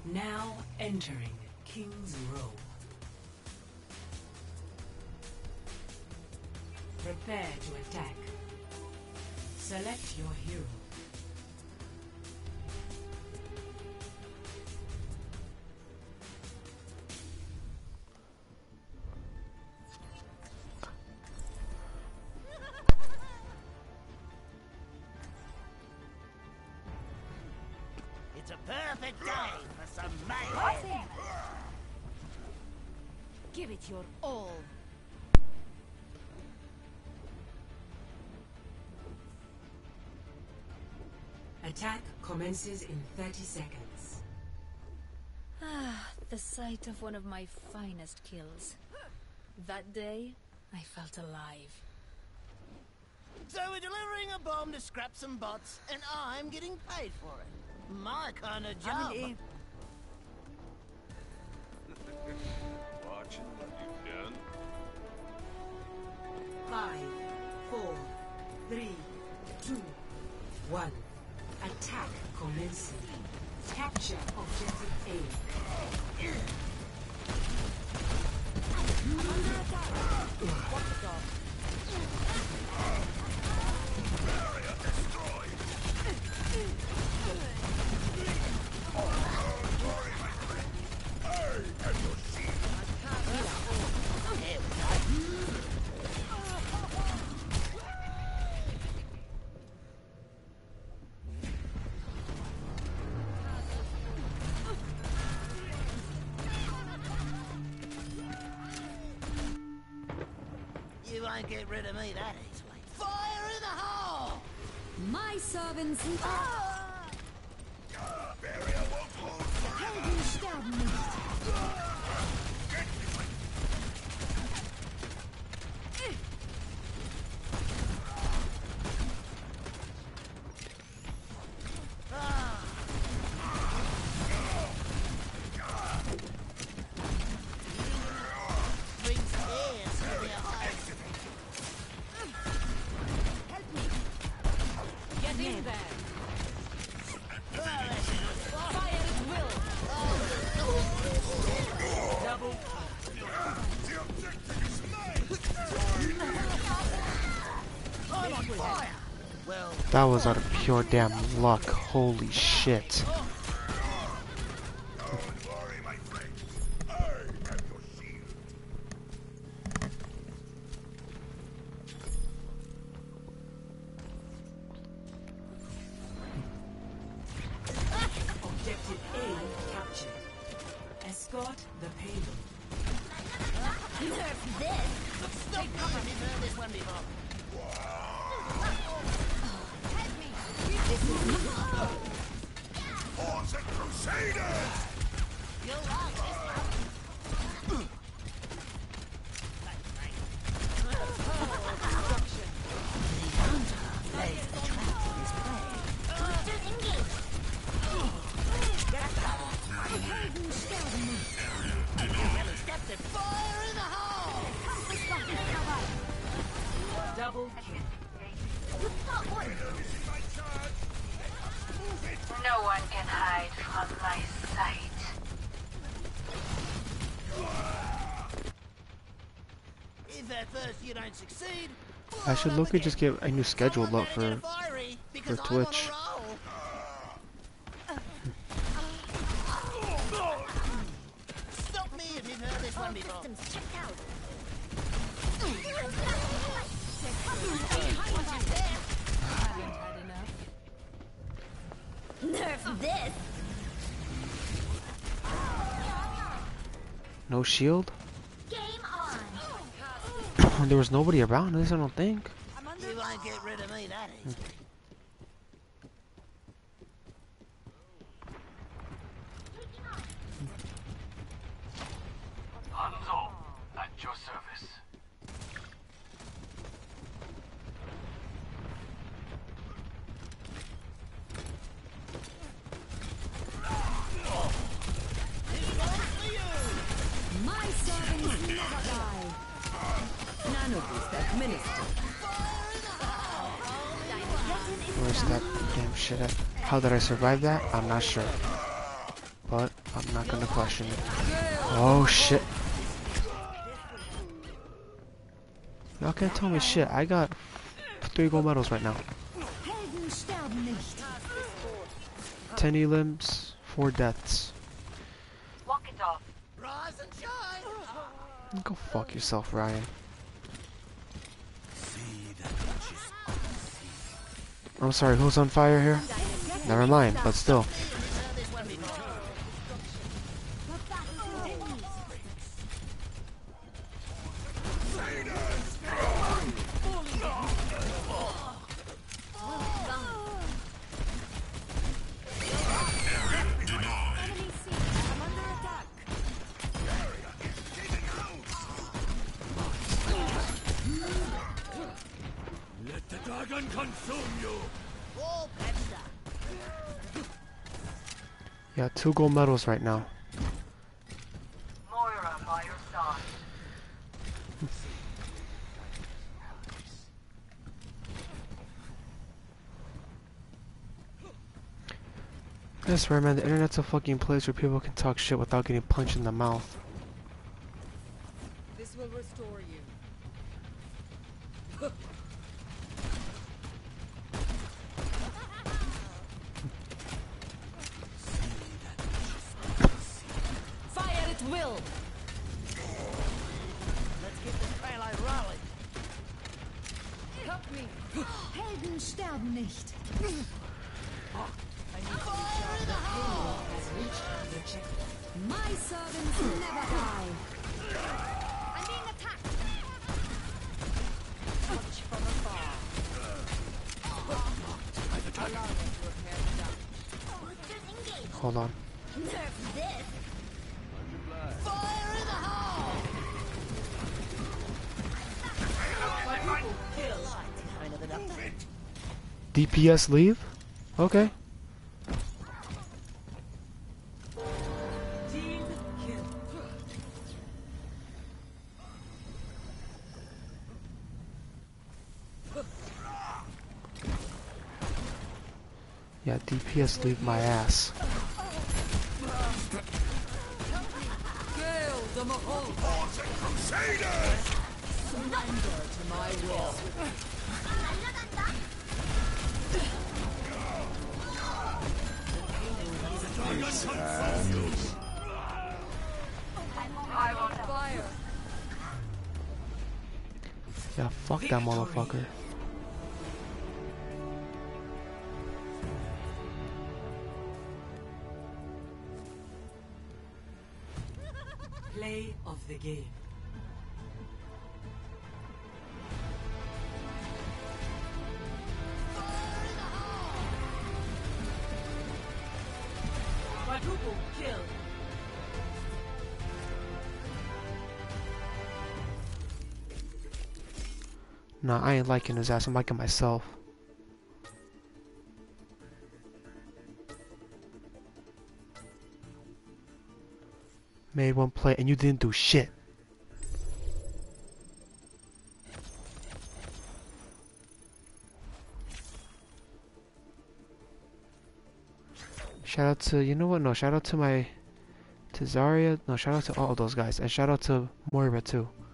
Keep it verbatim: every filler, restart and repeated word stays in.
Now entering King's Row. Prepare to attack. Select your hero. It's a perfect day for some mayhem. Give it your all. Attack commences in thirty seconds. Ah, the sight of one of my finest kills. That day, I felt alive. So we're delivering a bomb to scrap some bots, and I'm getting paid for it. My kind of job. Watching what you've done. Five, four, three, two, one. Attack commencing. Capture objective A. Under attack! Watch the dog. Barrier destroyed. Hey, and your shield. There we go. You won't get rid of me that easily. Fire in the hole! My servants... Barrier won't hold forever. Helden sterben nicht. Brings tears to their eyes. Help me. Get in there. Fire at will. Double. The objective is mine. I'm on fire! Well, That was out of pure damn luck. Holy shit. Don't worry, my friends. I have your shield. Objective A captured. Escort the payload. Nerf this. stop me if you've heard this one before. Help me. This is not... Hordes and Crusaders! You'll like this one. The hunter lays the trap for his prey. Hunters engaged. Helden sterben nicht. Well, he stepped it. Fire in the hole! Double kill. No one can hide from my sight. If at first you don't succeed, I should look at just get a new schedule up for for Twitch. Stop me if you've heard this one before. Systems checked out. Nerf this. No shield? Game on. There was nobody around us, I don't think. You won't get rid of me that easy. Hanzo, at your service. My servants never die. Nanoboost administered. Where's that damn shit at? How did I survive that? I'm not sure. But I'm not gonna question it. Oh shit. Y'all can't tell me shit. I got three gold medals right now. Ten elims, four deaths. Walk it off. Rise and shine. Go fuck yourself, Ryan. I'm sorry, who's on fire here? Never mind, but still. Let the dragon consume you! Yeah, two gold medals right now. Moira by your side. I swear, man, the internet's a fucking place where people can talk shit without getting punched in the mouth. This will restore you. Fire at will. Let's get this twilight rolling. Help me. Helden sterben nicht. I need to recharge the payload has reached the checkpoint. My servants never die. I'm being attacked. Touch from afar. Allow me to repair the damage. Hold on. Nerf this. Fire in the hole! Quadruple kill. Kind of enough. D P S leave? Okay. Team kill. Yeah, D P S leave my ass. Gale the Mahal. Crusaders! Surrender to my will. Fire. Yeah, fuck that motherfucker. Play of the game. Quadruple kill. Nah, I ain't liking his ass, I'm liking myself. Made one play and you didn't do shit. Shout out to, you know what, no, shout out to my, to Zarya, no, shout out to all of those guys, and shout out to Moira too.